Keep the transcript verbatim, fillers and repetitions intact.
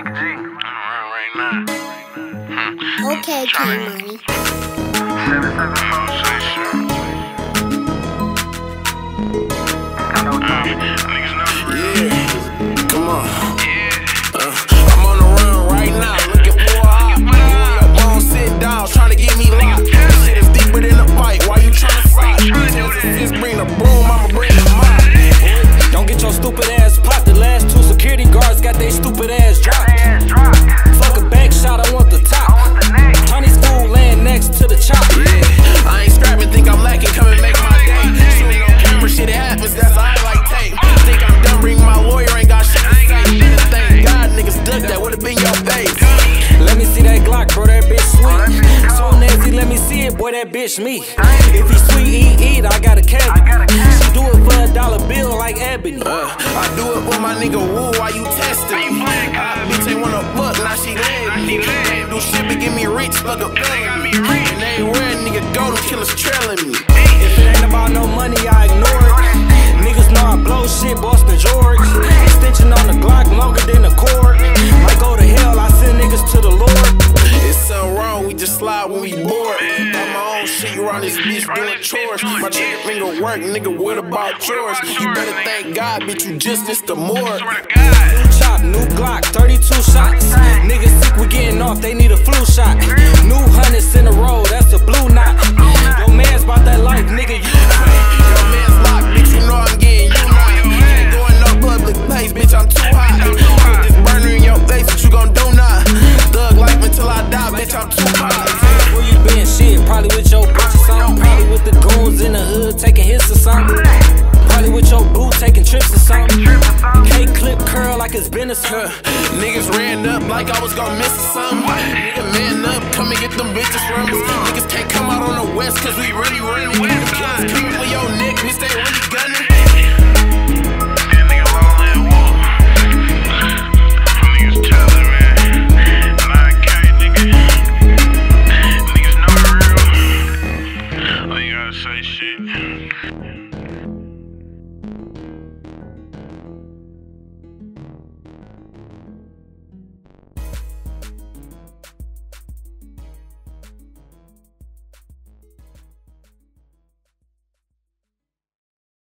Mike G. I'm around right now. Hmm. Okay, K-Money. seven seven four six. I know time. Niggas know. Yeah, come on. Yeah. Uh, I'm on the run right now, looking for a hop. You and your bones sit down, trying to get me locked. This shit is deeper than a fight. Why you trying to fight? Just bring the broom, I'ma bring the mop. Don't get your stupid ass popped. The last two security guards got they stupid ass dropped. Fuck a back shot, I want the top. Tiny school laying next to the chop. Yeah, I ain't scrapping, think I'm lacking, come and make my day. Shooting on camera, shit it happens, that's how I like tape. Think I'm done, bring my lawyer, ain't got shit to say. Thank God niggas duck that, would've been your face. Let me see that Glock, bro, that bitch sweet. Soon as he let me see it, boy, that bitch me. If he sweet, he eat, I got a cat. She do it for a dollar bill like Ebony. Uh, I do it for my nigga Woo, why you testing me? Uh, bitch ain't wanna fuck, now she led me. Can't do shit but get me rich, fuck a feeling me. And everywhere a nigga go, them killers trailing me. If it ain't about no money, I ignore it. Niggas know I blow shit, Boston George. Extension on the Glock, longer than a cord. Might go to hell, I send niggas to the Lord. It's something wrong, we just slide when we bored. Got my own shit around this bitch doing chores. My chick finger work, nigga, what about yours? You better thank God, bitch, you just missed the morgue. New chop, new Glock, thirty-two shots. Niggas sick, we getting off, they need a flu shot. New hundreds in a row, that's a blue knot. Your man's about that life, nigga, you your man's locked, bitch, you know I'm getting you not. Can't go in no public place, bitch, I'm too hot. Put this burner in your face, what you gon' do now? Thug life until I die, bitch, I'm too hot. Where you been, shit, probably with your bitch or something. Probably with the goons in the hood, taking hits or something. Probably with your boo, taking trips or something. K-clip curl like it's business. Huh. Niggas ran up like I was gon' miss something. Nigga man up, come and get them bitches from us. Niggas can't come out on the west cause we really running. Killers coming for your neck, bitch, they really gunning.